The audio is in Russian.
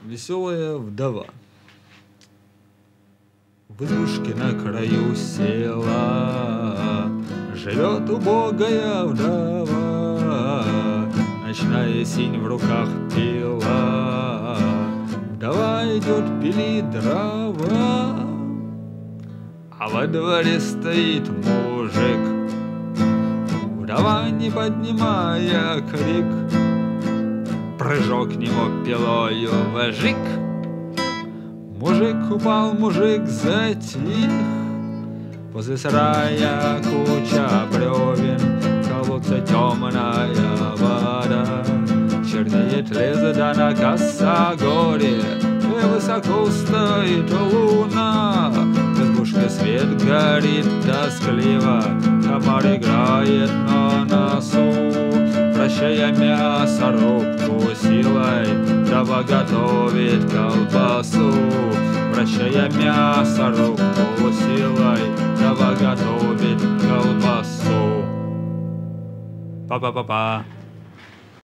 Веселая вдова. В избушке на краю села живет убогая вдова. Ночная синь в руках пила, вдова идет пилить дрова. А во дворе стоит мужик, вдова, не поднимая крик, прыжок к нему пилою вожик. Мужик упал, мужик затих. Возле сарая куча бревен, колодца темная вода. Чернеет лес, да на косогоре, и высоко стоит луна. В избушке свет горит тоскливо, комар играет на носу. Прощая мясорубку силой, вдова готовит колбасу. Прощая мясорубку силой, вдова готовит колбасу. Па-па-па-па.